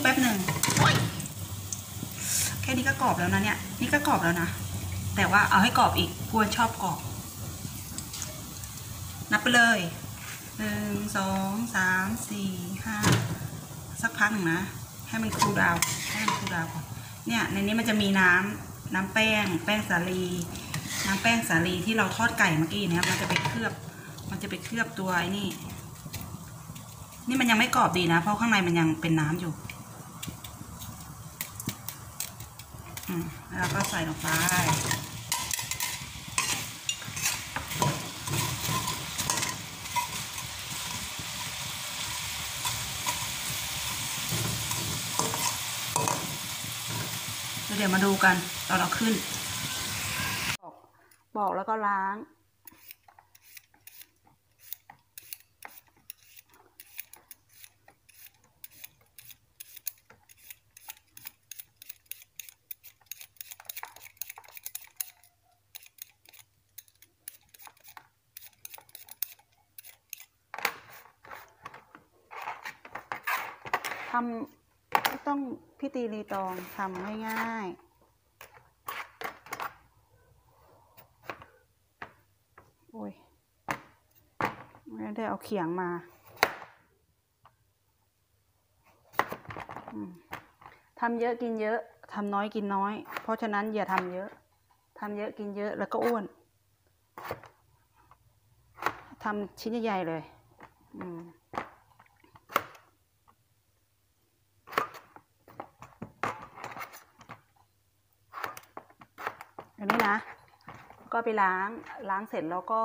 แป๊บหนึ่งแค่นี้ก็กรอบแล้วนะเนี่ยนี่ก็กรอบแล้วนะแต่ว่าเอาให้กรอบอีกกวนชอบกรอบนับไปเลย1 2 3 4 5สักพักหนึ่งนะให้มันคูลดาวน์ก่อนเนี่ยในนี้มันจะมีน้ำแป้งสาลีน้ำแป้งสาลีที่เราทอดไก่เมื่อกี้นะครับมันจะไปเคลือบตัวไอ้นี่มันยังไม่กรอบดีนะเพราะข้างในมันยังเป็นน้ำอยู่แล้วก็ใส่ลงไปเดี๋ยวมาดูกันตอนเราขึ้นปอกแล้วก็ล้างทำไม่ต้องพิธีรีตองทำง่ายๆโอ้ยไม่ได้เอาเขียงมาทำเยอะกินเยอะทำน้อยกินน้อยเพราะฉะนั้นอย่าทำเยอะกินเยอะแล้วก็อ้วนทำชิ้นใหญ่ๆเลยอันนี้นะก็ไปล้างเสร็จแล้วก็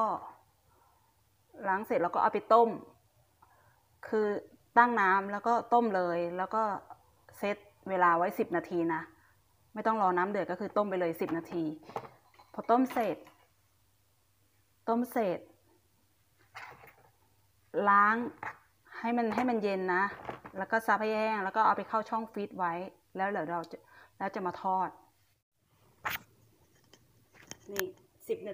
เอาไปต้มคือตั้งน้ำแล้วก็ต้มเลยแล้วก็เซตเวลาไว้10 นาทีนะไม่ต้องรอน้ำเดือดก็คือต้มไปเลย10 นาทีพอต้มเสร็จล้างให้มันเย็นนะแล้วก็ซับให้แห้งแล้วก็เอาไปเข้าช่องฟรีซไว้แล้วเดี๋ยวเราจะมาทอดนี่10 นา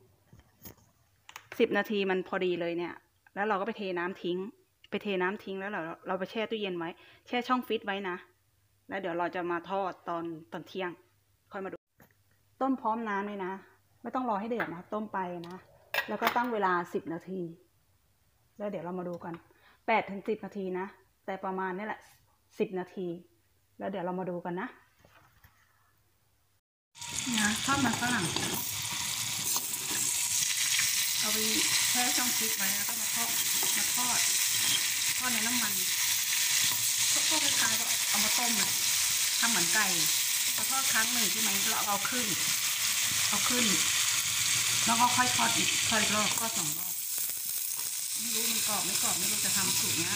ทีมันพอดีเลยเนี่ยแล้วเราก็ไปเทน้ำทิ้งแล้วเราไปแช่ตู้เย็นไว้แช่ช่องฟรีซไว้นะแล้วเดี๋ยวเราจะมาทอดตอนเที่ยงค่อยมาดูต้มพร้อมน้ำเลยนะไม่ต้องรอให้เดือดนะต้มไปนะแล้วก็ตั้งเวลา10 นาทีแล้วเดี๋ยวเรามาดูกัน8 ถึง 10 นาทีนะแต่ประมาณนี้แหละ10 นาทีแล้วเดี๋ยวเรามาดูกันนะทอดมันฝรั่งเอาไปแช่ช่องฟรีซไว้แล้วก็มาทอดในน้ำมันก็คล้ายๆว่าเอามาต้มเลยทำเหมือนไก่พอทอดครั้งหนึ่งใช่ไหมเราเอาขึ้นแล้วก็ค่อยทอดอีกรอบก็2 รอบไม่รู้มันกรอบไม่กรอบไม่รู้จะทำสูตรเนี้ย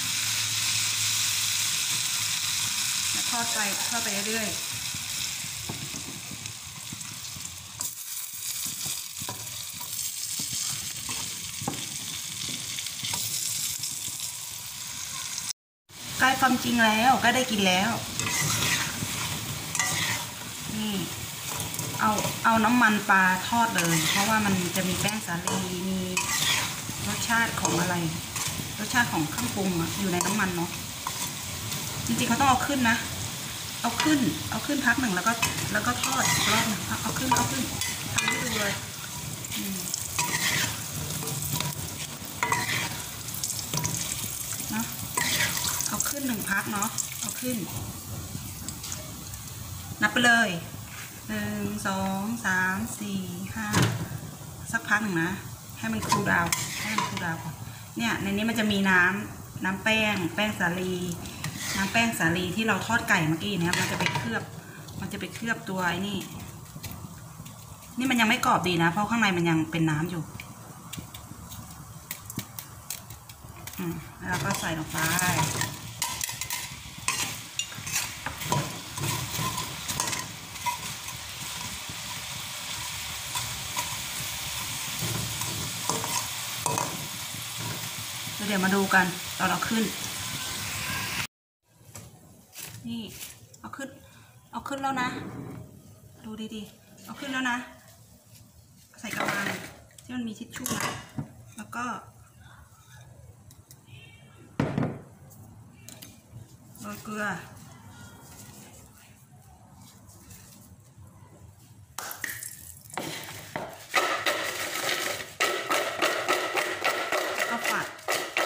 ทอดไปเรื่อยใกล้ความจริงแล้วก็ได้กินแล้วนี่เอาน้ำมันปลาทอดเลยเพราะว่ามันจะมีแป้งสาลีมีรสชาติของอะไรรสชาติของเครื่องปรุงอยู่ในน้ำมันเนาะจริงๆเขาต้องเอาขึ้นนะเอาขึ้นพักหนึ่งแล้วก็ทอดอีกรอบหนึ่งเอาขึ้นทำให้ดูเลยเนาะเอาขึ้น1 พักเนาะเอาขึ้นนับไปเลย1 2 3 4 5สักพักหนึ่งนะให้มันคูลดาวน์ก่อนเนี่ยในนี้มันจะมีน้ำแป้งสาลีน้ำแป้งสาลีที่เราทอดไก่เมื่อกี้นะครับมันจะไปเคลือบตัวไอ้นี่มันยังไม่กรอบดีนะเพราะข้างในมันยังเป็นน้ำอยู่แล้วก็ใส่ลงไปเดี๋ยวมาดูกันตอนเราขึ้นนี่เอาขึ้นแล้วนะดูดีๆเอาขึ้นแล้วนะใส่กระมังที่มันมีทิชชู่แล้วก็รยเกลือข้าวผัด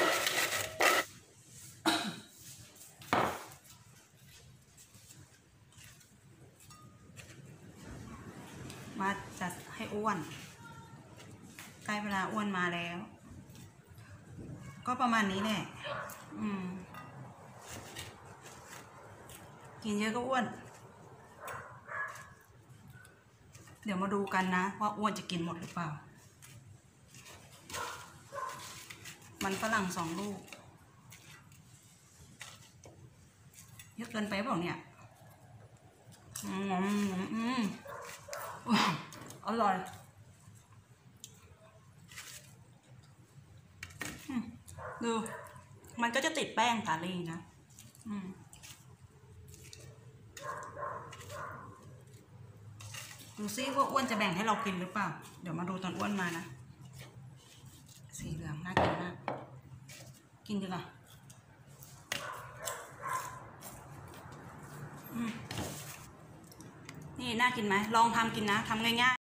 มาจัดให้อ้วนใกล้เวลาอ้วนมาแล้วก็ประมาณนี้แหละกินเยอะก็อ้วนเดี๋ยวมาดูกันนะว่าอ้วนจะกินหมดหรือเปล่ามันฝรั่ง2 ลูกเยอะเกินไปเปล่าเนี่ยอร่อยดูมันก็จะติดแป้งสาลีนะดูซิว่าอ้วนจะแบ่งให้เรากินหรือเปล่าเดี๋ยวมาดูตอนอ้วนมานะสีเหลืองน่ากินมากกินดีกว่านี่น่ากินไหมลองทำกินนะทำง่ายๆ